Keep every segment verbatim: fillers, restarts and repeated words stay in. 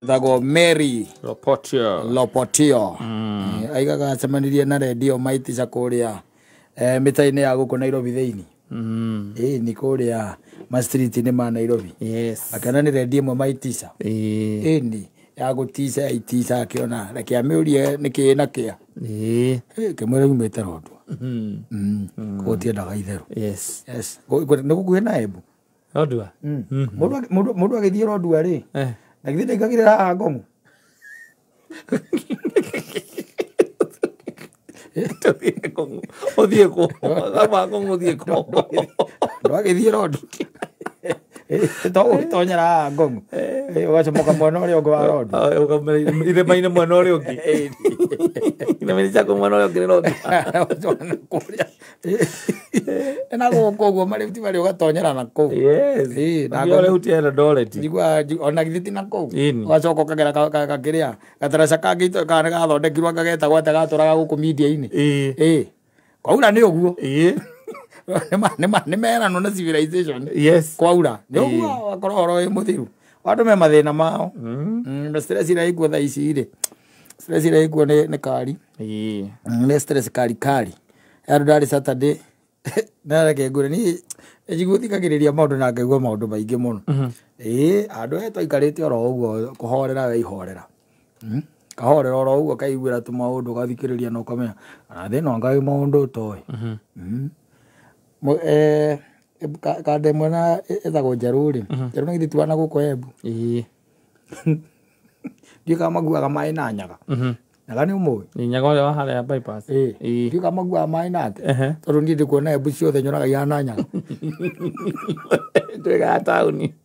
Dago Mary Lopotio Lopotio mm. Aigaga semanirie na radio Maitica kuria eh mitaine ya guko Nairobi theini mm. eh ni kuria ma street ni ma Nairobi yes akana ni radio mo Maitica eh eh ni ya gutisa itisa akiona reke amiurie niki na kia eh eh kemwe ngumete rodo mm mm kotie ndaga itheru yes yes ko ni gukuhe na ebu rodua mm mudu mudu mudu agithie rodua ri eh na githie ngagirira ngomu Odie ko aba ko odie ko ndo agithie rodo to tonyera ngomu eh wacha moka mwana uri ogo wa rodo ire maina mwana uri ogi ina meni chako mwana uri ogi rodo ena go kogo mari ti bari ugatonyera na ko yes eh na go hutia na doleti jigwa ona githiti na ko wachoko kagera ka kiria gatarasha kagito kana gathondekirwa gageta gwata gaturaga guku media ini eh eh kwaura ni oguo eh nema nema nemera no na civilization yes kwaura ni oguo akororo e muthiru watu me mathina mao mm stress ira ikuo tha ici ri stress ira ikuo ni ni kari eh ni stress kari kari yaro dari Saturday na reke ngure ni ejiguthikagiriria maundu na ngaigua maundu maingi muno eh andu eto ikarite oro uguo kuhorera we ihorera kahorera oro uguo kaiguira tu maundu gathikiriria no kamenya ana thino ngai maundu toy mo eh ka demo na ethago njaruri njaru ngithi tuana guko ebu eh ndi kama guaga mai na nyaga naga ni umwe ni nyaga wa hale bypass eh ndi kama guaga mai na ate toru ndi ndi kuona ebu cio thenyoraga ya na nyaga twega tauni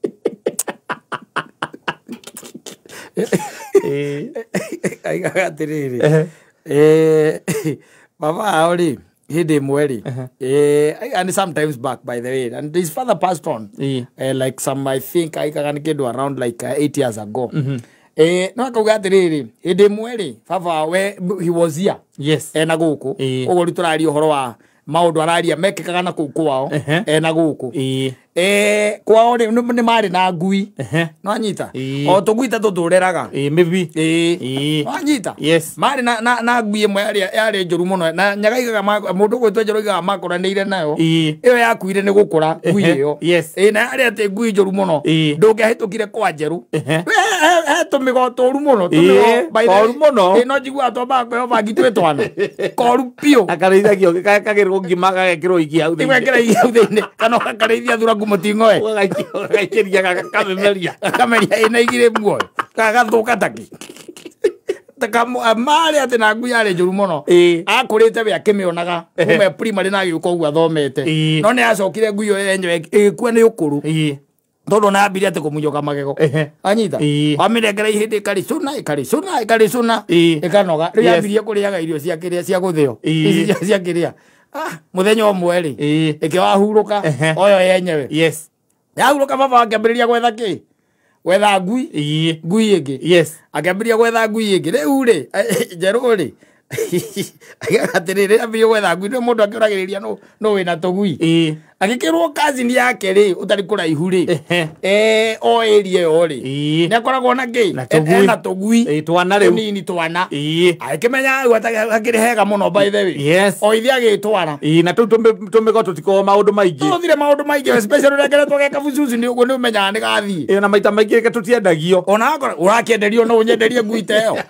eh aigaga tiriri eh baba auri hidi mweri eh and sometimes back by the way and his father passed on eh uh, like some I think I can get around like uh, eight years ago eh no akauga atiriri hidi mweri baba we he was here yes eh na guku ugo riturari uhoro wa maundu araria mekekaga na kuu kwao eh na guku eh eh kwao ni mari na ngui no anyita o tuguita tutureraga eh maybe eh eh no anyita yes mari na na na ngui imwe yari yari njuru muno na nyagaigaga mundu gwitwa njuru igaga makoranire nayo iyo yakuire ni gukura ngui iyo yes eh na yari ate ngui njuru muno ndungiahitukire kwa njeru eh tumigoto ru muno tumigo koru muno eh no jigua to ba kwe bagitwe twana koru pio akareithagio kagakagirwo ngima gagekirwo iki hau thiini igekira iki hau thiini kana akareithia thura mutingo e gaikiria gakamemeria kameria ina igire muoyo kagathuka taki takamo mari ate na ngui yari njuru muno akurite we akimionaga kume primary na giuko ugwa thomete no ne acokire ngui yo yenyewe ikue ni ukuru todo na abiri ate kumunyoka magego anyita amiregera ihindi kari suna ikari suna ikari suna ikanoga ri abirie kuriaga irio cia kiria cia guthio ici cia kiria ah muthenya omwe ri ike wahuruka oyo yenyewe yes yahuruka baba akambiriria gwetha ki gwetha ngui ngui ingi yes akambiriria gwetha ngui ingi riu ri njeru ri atiriri abirie gwetha ngui ni mundu akiuragiriria no no wina tugui agikirwo cousin yake ri utari kuraihu ri eh o area yo ri ni akoragwo na ki na tugui twana riu nini twana akimenya akiri hega muno by the way yes o ithi agitwara na tu tumigo tutiko maundu maingi tuthire maundu maingi especially regeretwo geka bucucu ni uguo ni umenya ni gathi e na maita maingi ke tutiendagio ona akora urakienderio no unyenderie ngui teo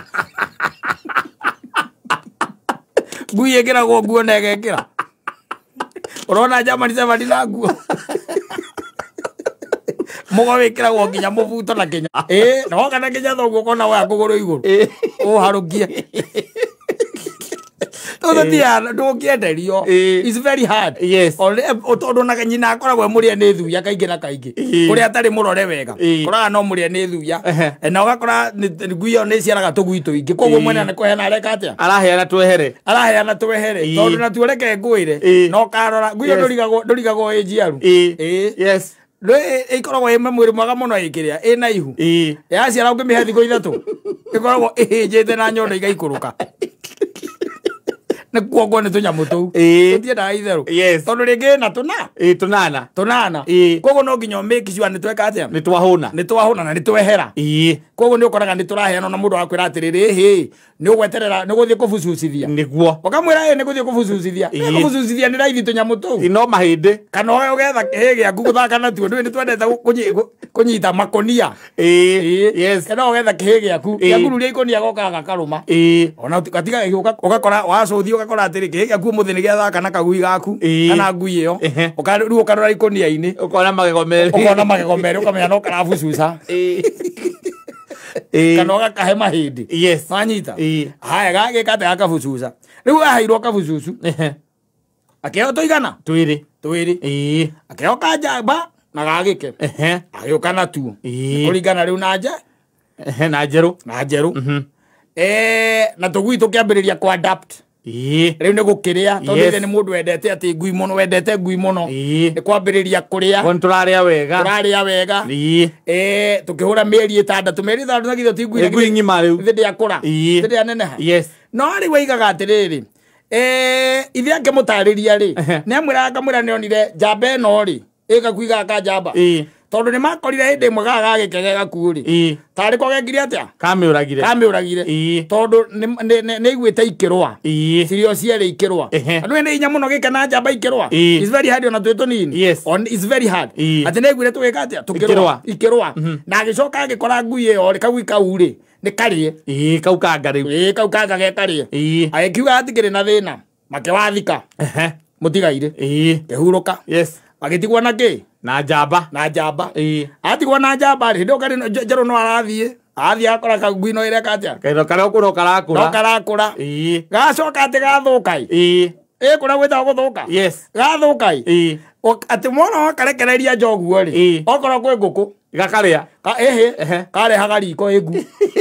ngui egiragwo nguo na egekira urona jamani jamani na nguo mugo wikiragwo nginya mubuto na kinya eh no kana kinya thoguo kona wa kuguru iguru o harukia todo dia ndo kienderio is very hard yes o todo na kanyina akoragwo muria ni thuya kaingi na kaingi kuria atari murore wega koraga no muria ni thuya na ugakora ngui yo ni ciaraga tugui tuingi koguo mwene ne kuhena areka atia araheana twehere araheana twehere tondu na tuoreke nguire no karora ngui yo ndorigago ndorigago ejiaru eh yes ndo ikoragwo ime mwiri mwaga muno ikiria ina ihu ya ciara ungimihe thiko ithatu ikoragwo ihijite na nyondo igaikuruka nä kuongo nä tå nyamå tå u Ĩĩ. tå tiendaga itherå Yes. tondå rä ngä na tå na Ĩ tunana. tånana Ĩĩ. koguo no nginya mä kiciwa nä tweka atä Nĩ twahũna. nä twahå na na nä twehera Ĩĩ. koguo nä å koraga nä tå raheana na må ndå wakwä ra atä rä rä hä nä å gweterera nä gå thiä kå bucucithia Nĩguo. åkamwä ra nä gå thiä kå bucucithia Ĩĩ. kå bucucithia nä raithi tå nyamå tå u No mahĩndĩ. kana å getha hä gä aku gå thaka natuo ndå nä twendete kå nyita makonia Ĩĩ. Yes. kana å getha kä hä gä aku Ĩĩ. gä akururia ikonia gokaga gakarå ma Ĩĩ. ona gatiga ũgakora wacuthi ũgakora atĩrĩ kĩhĩ gĩaku mũthĩ nĩ gĩathaka na kagui gaku Ĩĩ. kana ngui ĩyo Ehe. rĩu ũkarora ikũnia-inĩ Ũkona magego merĩ. ũkona magego merĩ ũkamenya no karabucuca Ĩĩ. Ĩĩ. kana ũgakahe mahĩndĩ Yes. wanyita Ĩĩ. haya gagĩka atĩ gakabucuca rĩu aheirwo kabucucu Ehe. akĩheo tũigana Twĩrĩ. twĩrĩ Ĩĩ. akĩheo kanjamba na gagĩke Ehe. agĩũka natuo Ĩĩ. kũringana rĩu na nje Ehe, na njerũ. na njerũ Mhm. Eh, na tũgui tũkĩambĩrĩria ku adapt Ĩĩ. rĩu nĩ gũkĩrĩa tondũ Yes. ithe nĩ mũndũ wendete atĩ ngui mũno wendete ngui mũno Ĩĩ. nĩ kwambĩrĩria kũrĩa Kwani tũrarĩa wega. tũrarĩa wega Ĩĩ. eh tũkĩhũra mĩeri ĩtandatũ mĩeri ĩtandatũ na githĩ ti ngui Ĩ, ngui ng'ima rĩu. ithĩ ndĩakũra Ĩĩ. ithĩ ndĩaneneha Yes. no rĩu oigaga atĩrĩrĩ eh ithe akĩmũtarĩria rĩ Ehe. nĩ amwĩraga akamwĩra nĩonire njamba ĩno rĩ ĩgakui gaka njamba Ĩĩ. tondũ nĩ makorire hĩndĩ ĩmwe gaka gagĩkege gakuũ rĩ Ĩĩ. tarĩ ko gekire atĩa Kamĩũragire. kamĩũragire Ĩĩ. tondũ nĩ- nĩ nĩ- nĩ iguĩte ikĩrũa Ĩĩ. cirio cierĩ ikĩrũa Ehe. andũ nĩ hinya mũno gĩkena njamba ikĩrũa Ĩĩ. it's very hard ona twĩ tũnini Yes. on it's very hard Ĩĩ. atĩ nĩ aiguire tũgĩka atĩa Ikĩrũa. tũkĩrũa ikĩrũa na agĩcoka agĩkora ngui ĩyo rĩ kagui kau rĩ nĩ karĩe Ĩĩ, kau kanga rĩu. ĩĩ kau kanga ge karĩe Ĩĩ. agĩkiuga atikĩrĩ na thĩna makĩwathika Ehe. mũtigaire Ĩĩ. kĩhurũka Yes. agĩtigwo na kĩ Na njamba. na njamba Ĩĩ. atigwo na njamba rĩ hĩndĩ ĩyo karĩ njerũ no arathiĩ athiĩ akora kagui no ĩreka atĩa Kaitho karĩa ũkũra no karakũra. karakũra Ĩĩ. gacoka atĩ gathũka ĩ Ĩĩ. ĩ kũrĩa gwĩtagwo gũthũka Yes. gathũka ĩ Ĩĩ. atĩ mwana wakarekereria njoguo rĩ Ĩĩ. okorwo kwĩ ngũkũ Gakarĩa. ka- ĩhĩ Ehe. karehaga riko ĩngu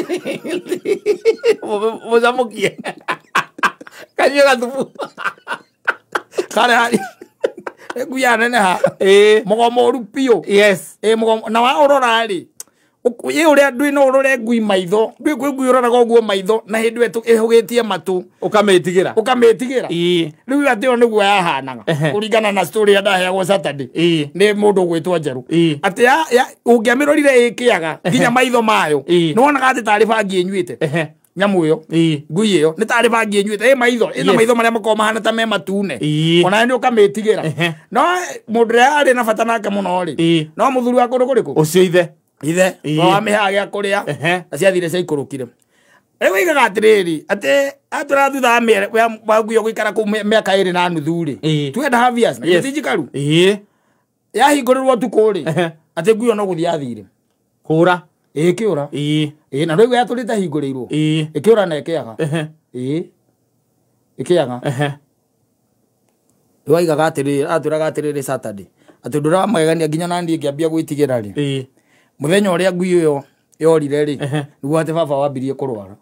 Mũcamũkie. Kanyue gathubu. kareha ĩngu yaneneha Ĩĩ. mũgomoru biũ Yes. ĩ mũgomo na waũrora rĩ ĩ ũrĩa ndũĩ no ũrore ngui maitho ndũĩ kwĩ ngui ũroraga ũguo maitho na hĩndĩ ĩyo ĩhũgĩtie matũ Ũkamĩtigĩra. ũkamĩtigĩra Ĩĩ. rĩu atĩ ĩyo nĩguo yahanaga Ehe. kũringana na story ya ndaheagwo Saturday Ĩĩ. nĩ mũndũ ũgwĩtwo njerũ Ĩĩ. atĩ ya- ya- ũngĩamĩrorire ĩkĩaga nginya maitho mayo Ĩĩ. nĩ wonaga atĩ tarĩ bangi ĩnyuĩte Ehe. nyamũ ĩyo Ĩĩ. ngui ĩyo nĩ tarĩ bangi ĩnyuĩte ĩ maitho ĩna Yes. maitho marĩa makoragwo mahana ta me matune Ĩĩ. ona nĩ ũkamĩtigĩra Ehe. no mũndũ ũrĩa arĩ na bata nake mũno rĩ Ĩĩ. no mũthuri wa kũndũ kũrĩkũ Ũcio ithe. ithe Ĩĩ. no amĩheaga gĩa kũrĩa Ehe. na ciathire ciaikũrũkire rĩu oigaga atĩrĩrĩ atĩ atũra thutha wa mĩeri- wa ngui ĩyo gũikara kũu mĩ- mĩaka ĩrĩ na nuthu rĩ Ĩĩ. two and a half years na Yes. gĩtĩ njikaru Ĩĩ. yahingũrĩrwo tukũ rĩ Ehe. atĩ ngui ĩyo no gũthiĩ athire Kũra. ĩ kĩũra Ĩĩ. ĩ na rĩu yatũrĩte hingũrĩirwo Ĩĩ. ĩkĩũra na ĩkĩaga Ehe. ĩ ĩkĩaga Ehe. rĩu aigaga atĩrĩrĩ atwĩraga atĩrĩrĩ Saturday atĩ ndũra magegania nginya naniĩ ngĩambia gwĩtigĩra rĩ Ĩĩ. mũthenya ũrĩa ngui ĩyo yorire rĩ Ehe. nĩguo atĩ baba wambirie kũrwara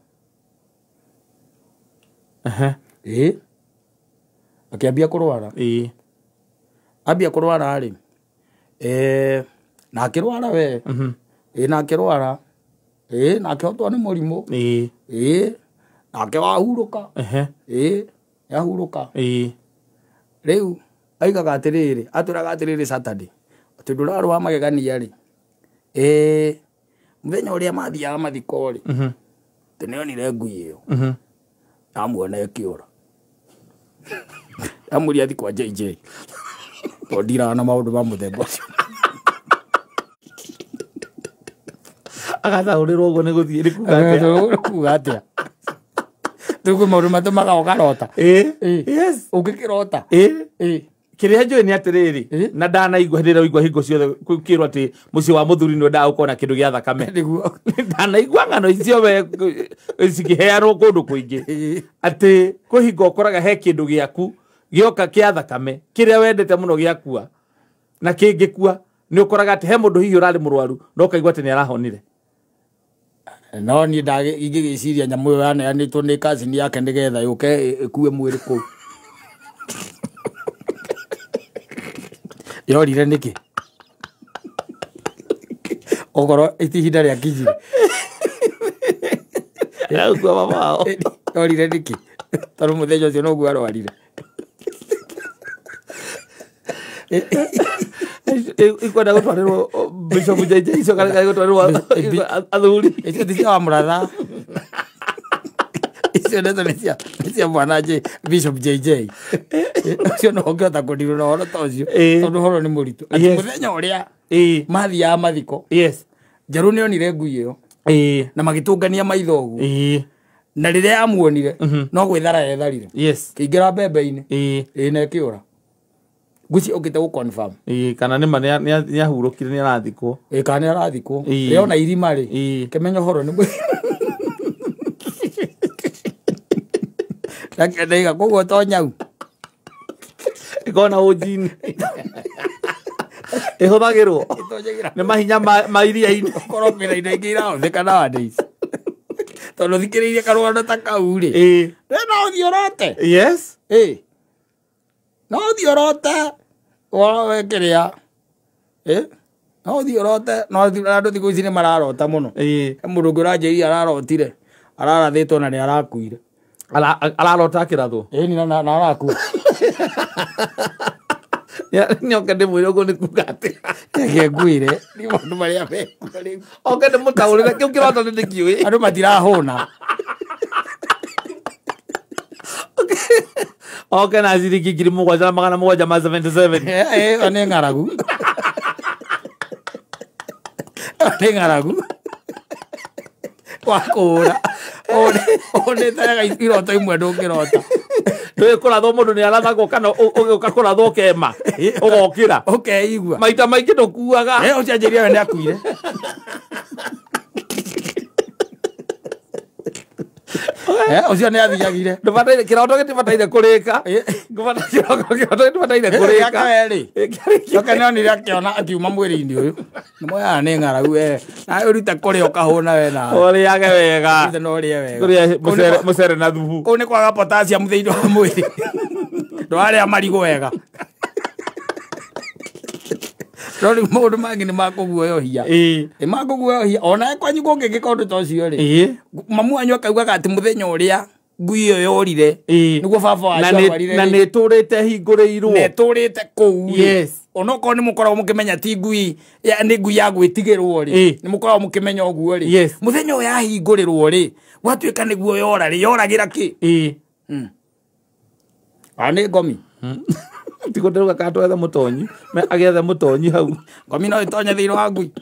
Ehe. ĩ akĩambia kũrwara Ĩĩ. ambia kũrwara rĩ eh na akĩrwara we Mhm. ĩ na akĩrwara ĩ na akĩhotwo nĩ mũrimũ Ĩĩ. ĩ nake wahurũka Ehe. ĩ yahurũka Ĩĩ. rĩu aigaga atĩrĩrĩ atwĩraga atĩrĩrĩ Saturday atĩ ndũrarũa magegania rĩ ĩ mũthenya ũrĩa mathiaga mathiko rĩ Mhm. atĩ nĩonire ngui ĩyo Mhm. amuona ĩkĩũra amũria athi kwa J J tondũ ndiraga na maũndũ ma mũthemba ũcio Agacaũrĩrwo ũguo nĩ gũthiĩ nĩ kuga atĩa? kuga atĩa rĩu kwĩ maũndũ matũmaga ũkarota Ĩĩ. Ĩĩ. Yes. ũngĩkĩrota Ĩĩ. ĩ Kĩrĩa njũĩ nĩ atĩrĩrĩ Ĩĩ. na ndanaigua hĩndĩ ĩrĩa waigua hingo ciothe kwĩrwo atĩ mũciĩ wa mũthuri nĩ wendaga gũkorwo na kĩndũ gĩa thakame. nĩguo Ndanaigua ng'ano icio we cikĩheanwo kũndũ kũingĩ Ĩĩ. atĩ kwĩ hingo ũkoraga he kĩndũ gĩaku gĩoka kĩa thakame kĩrĩa wendete mũno gĩakua na kĩngĩkua nĩ ũkoraga atĩ he mũndũ hihi ũrarĩ mũrwaru no ũkaigua atĩ nĩ arahonire. no niĩ ndagĩ ingĩgĩciria nyamũ ĩyo yaneanĩtwo nĩ cousin yake nĩgetha yũke ĩkue mwĩrĩ kũu yorire nĩkĩ okorwo ihinda rĩa kinyire Ĩraigua baba wao. yorire nĩkĩ Taru muthejo cio no gwarwarire. Ikwenda gutwarirwo Bishop J J icio kana gutwarirwo athuri. Icio ti cia Mũratha. Icio ndeto nĩ cia nĩ cia mwana J Bishop J J. Icio no ngĩhota kũndirwo na ũhoro ta ũcio. Tondũ ũhoro nĩ mũritũ. Ati mũthenya ũrĩa mathiaga mathiko. Yes. Njaru nĩonire ngui ĩyo. Ĩĩ. Na magĩtũngania maitho ũguo. Ĩĩ. Na rĩrĩa amuonire no gwĩthara yetharire. Yes. Kĩingĩra mbembe-inĩ. Ĩĩ. Ĩĩ na ĩkĩũra. Guci okite go confirm. Ĩĩ kana nĩ ma nĩ ahurũkire nĩ arathikwo. Ĩĩ kana nĩ arathikwo. Rĩo na irima rĩ. Kĩmenyo horo nĩ ndaiga koguo to nyau ikona ujini ihũthagĩrwo nĩ mahinya ma iria-inĩ korwo kwĩna indo ingĩ irahũthĩka nowadays tondũ thikĩrĩirie karũgano ta kau rĩ no ũthiĩ ũrote. Yes. Ĩ no ũthiĩ ũrote we kĩrĩa no ũthiĩ ũrote no andũ thikũ ici nĩ mararota mũno. Mũndũ ũngĩ ũranjĩria ararotire ararathĩtwo na nĩ arakuire. Ararota kĩrathwo. Ĩĩ ni na arakua. Nĩoke ndĩmwĩre ũguo nĩ kuga atĩ ngĩnguire nĩ maũndũ marĩa mekwo rĩu. Oke ndĩmũtaũrĩre kĩu kĩroto nĩ ndĩkĩũĩ. Andũ matirahũna. Oke na ciringi ngiri mũgwanja na magana mũgwanja ma seventy seven. Ĩĩ nĩ ng'aragu. Nĩ ng'aragu. Wakũra. One tayaga iroto imwe ndũngĩrota. Ndũĩ kũrathwo mũndũ nĩ arathagwo kana ũgĩũka kũrathwo ũkema ũgokĩra ũkeigua maita maingĩ ndũkuaga. Ũcianjĩria we nĩ akuire. Ũcio nĩ athiagire. Ndũbataire kĩroto gĩtibataire kũrĩka. Kĩroto gĩtibataire kũrĩka. Oke nĩonire akĩona akiuma mwĩrĩ-inĩ ũyũ. Nĩmoyaga nĩ ng'aragu we. Nawe ũrute kũrĩa ũkahũna we nawe. Ũrĩage wega. No ũrĩe wega. Kũrĩa mũcere na thubu. Kũu nĩ kwaga potassium thĩinĩ wa mwĩrĩ. Ndwarĩa marigũ wega. No rĩu maũndũ mangĩ nĩ makũguoyohia. Ĩĩ. Nĩ makũguoyohia. Ona kwanyu kũngĩgĩka ũndũ ta ũcio rĩ. Ĩĩ. Mamu wanyu akaugaga atĩ mũthenya ũrĩa ngui ĩyo yorire nĩguo baba wanyu arwarire. Na nĩ ĩtũrĩte hingũrĩirwo. Na ĩtũrĩte kũu. Yes. Onokorwo nĩ mũkoragwo mũkĩmenya ti ngui nĩ ngui ya gwĩtigĩrwo rĩ. Nĩ mũkoragwo mũkĩmenya ũguo rĩ. Yes. Mũthenya ũyũ yahingũrĩrwo rĩ gwatuĩka nĩguo yora rĩ yoragĩra kĩ. Ĩĩ. A nĩ ngomi. Tiko ndĩruga kana twethe mũtonyi agĩethe mũtonyi hau. Ngomi no ĩtonye thĩinĩ wa ngui.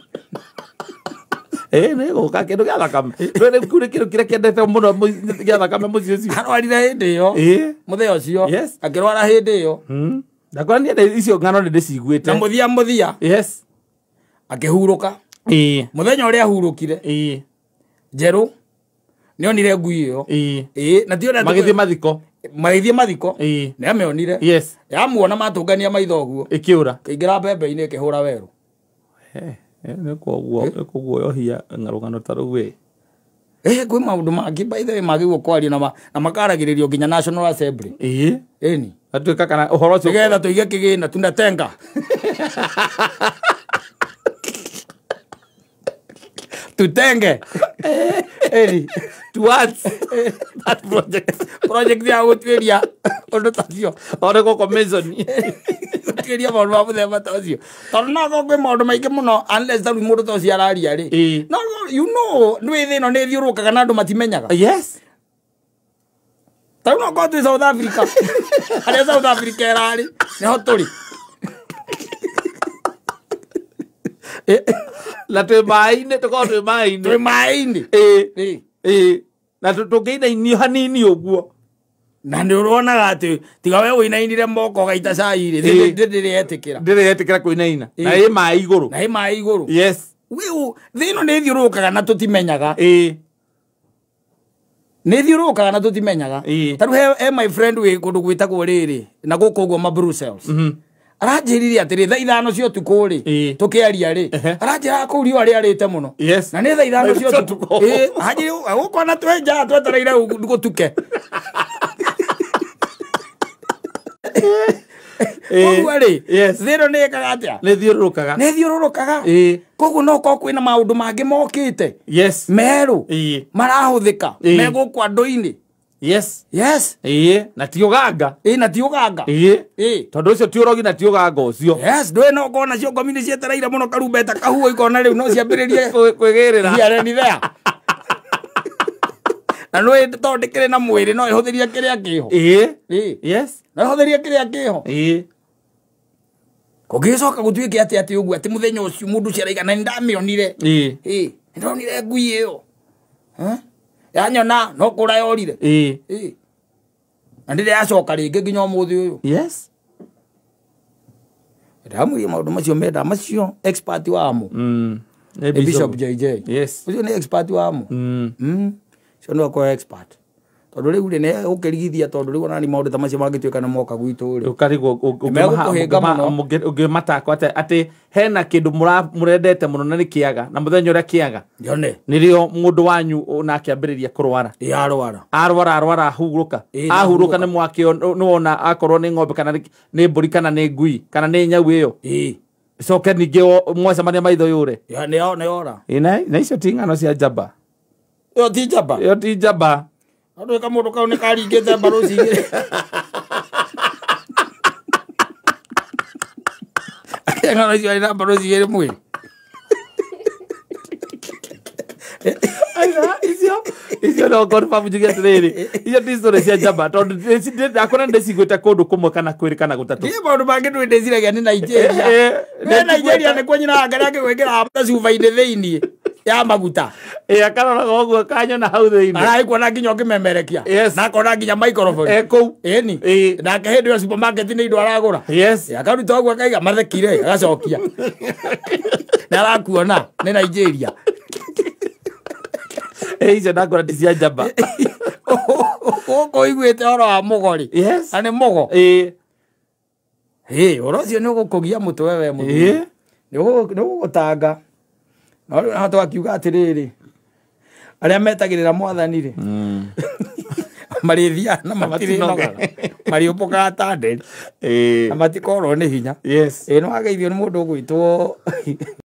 Ĩĩ nĩ gũka kĩndũ gĩa thakame. Ndũĩ kĩndũ kĩrĩa kĩrĩa kĩendete mũno gĩa thakame mũciĩ ũcio. Arwarire hĩndĩ ĩyo. Ĩĩ. Mũthenya ũcio. Yes. Akĩrwara hĩndĩ ĩyo. Ndakwani nĩ icio ng'ano nĩ ndĩciguĩte. Na mũthia mũthia. Yes. Akĩhurũka. Ĩĩ. Mũthenya ũrĩa ahurũkire. Ĩĩ. Njerũ nĩonire ngui ĩyo. Ĩĩ. Ĩĩ na tiona magĩthiĩ mathiko. Magĩthiĩ mathiko. Ĩĩ. Nĩ amĩonire. Yes. Yamuona matũngania maitho ũguo. Ĩkĩũra. Kĩingĩra mbembe-inĩ ĩkĩhũra werũ. Nĩ kũguo nĩ kũguoyohia rũgano ta rũu ĩ. Eh kwĩ maũndũ mangĩ by the way magĩrĩirwo kwaria na makaragĩrĩrio nginya National Assembly. Ĩĩ. Ĩni. Atuĩka kana ũhoro ũcio. Nĩgetha tũige kĩgĩna tunatenga. Tutenge. Eri. Towards that project. Project ya gũtuĩria ũndũ ta ũcio. Ore gũkũ Mason. Gũtuĩria maũndũ ma mũthemba ta ũcio. Tondũ no kwĩ maũndũ maingĩ mũno unless tarĩ mũndũ ta ũcio araria rĩ. No you know nĩ thĩ ĩno nĩ thiũrũkaga na andũ matimenyaga. Yes. Tarĩ no kwa twĩ South Africa. Harĩa South Africa ĩrarĩ nĩho tũrĩ. Na twĩ maĩ-inĩ tũkorwo twĩ maĩ-inĩ. Twĩ maĩ-inĩ. Ĩĩ. Ĩĩ. Na tũkĩinainio hanini ũguo. Na nĩ ũronaga atĩ tiga we wĩinainire moko gaita cai-rĩ ndĩrĩetĩkĩra. Ndĩrĩetĩkĩra kũinaina. Na ĩ maĩ igũrũ. Na ĩ maĩ igũrũ. Yes. Wĩu thĩ ĩno nĩ thiũrũkaga na tũtimenyaga. Ĩĩ. Nĩ thiũrũkaga na tũtimenyaga. Tarĩu he my friend wĩ kũndũ gwĩtagwo rĩrĩ na gũkũ ũguo ma Brussels. Aranjĩrire atĩrĩ thaa ithano cia ũtukũ rĩ tũkĩaria rĩ aranjĩra kũu riũa rĩarĩte mũno na nĩ thaa ithano cia ũtukũ ĩĩ anjĩra gũkona twenja twetereire gũtuke koguo rĩ thĩ ĩno nĩ ĩkaga atĩa nĩ thiũrũrũkaga nĩ thiũrũrũkaga koguo no korwo kwĩna maũndũ mangĩ mokĩte merũ marahũthĩka me gũkũ andũ-inĩ Yes. Yes. Ĩĩ, na ti ũganga. Ĩ na ti ũganga. Ĩĩ. Ĩ. Tondũ ũcio ti ũrogi na ti ũganga ũcio. Yes, ndwe no kona cio ngomini cietereire muno karumbeta kahuo ikona riu no ciambĩrĩrie kwĩgĩrĩra. Ciareni there. Na no ĩtondekere na mwĩrĩ no ĩhũthĩrie kĩrĩa kĩho. Ĩĩ. Ĩ. Yes. No ĩhũthĩrie kĩrĩa kĩho. Ĩĩ. Kũngĩcoka gũtuĩke atĩ atĩ ũguo atĩ mũthenya ũcio mũndũ ciaraiga na nĩndamĩonire. Ĩĩ. Ĩ. Nĩndonire ngui ĩyo. Hä? Yanyona no kũra yorire. Ĩĩ. Ĩ. Na ndĩrĩ yacoka rĩngĩ nginya ũmũthĩ ũyũ. Yes. Ndamwĩria maũndũ macio menda macio expert wamo. Mm. Bishop J J. Yes. Ucio nĩ expert wamo. Mm. Mm. Cio no kwa expert. Tondũ rĩu nĩ ũkĩrigithia tondũ rĩu ona ni maũndũ ta macio mangĩtuĩka nĩ moka gwitũ rĩ. Ũkarigwo ũngĩmatako atĩ hena kĩndũ mũrendete mũno na nĩ kĩaga na mũthenya ũrĩa kĩaga Yone. nĩrĩo mũndũ wanyu na akĩambĩrĩria kũrwara. Ĩ arwara. Arwara arwara ahurũka. Ahurũka nĩ mwakĩo nĩ wona akorwo nĩ ng'ombe kana nĩ mbũri kana nĩ ngui kana nĩ nyau ĩyo. Ĩ. Coke ningĩ mwacemania maitho yũre. Ya nĩ nĩ ora. Ĩ na icio ti ng'ano cia njamba. Yo ti njamba. Yo ti njamba. Andũ eka mũndũ kau nĩ karingĩte mbarũ cigĩrĩ. Ng'ano icio arĩ na mbarũ cigĩrĩ mwĩrĩ. Aina icio icio no confirm njuge atĩrĩrĩ icio ti story cia njamba tondũ ndakora ndĩcigwĩte kũndũ kũmwe kana kwĩrĩ kana gũtatũ. Nĩ maũndũ mangĩ ndũĩ ndĩciragia nĩ Nigeria. Nĩ Nigeria nĩ kwenyina ngara akĩgwĩkĩra hapa cuba-inĩ thĩiniĩ ya maguta. Ĩ akaroraga ũguo kanyona hau thĩiniĩ. Araikuona nginya ũkĩmemerekia. Na akona nginya microphone. Ĩ kũu. Ĩni. Nake hĩndĩ ĩyo supermarket nĩ indo aragũra. Yes. Akaruta ũguo akaiga mathekire agacokia. Nĩ arakuona nĩ Nigeria. Ĩ icio ndakora ti cia njamba. Gũkũ iguĩte ũhoro wa mũgori. Yes. Na nĩ mũgo. Ĩ. Ĩ ũhoro ũcio nĩ ũgũkũgia mũtwe we mũthuri. Nĩ ũgũgũtanga. No rĩu naho twakiuga atĩrĩrĩ arĩa metagĩrĩra mwathani rĩ marĩthiaga na matirĩnogaga mariũmbũkaga ta nderi na matikorwo nĩ hinya. Yes. Ĩ nĩ wageithio nĩ mũndũ ũgwĩtwo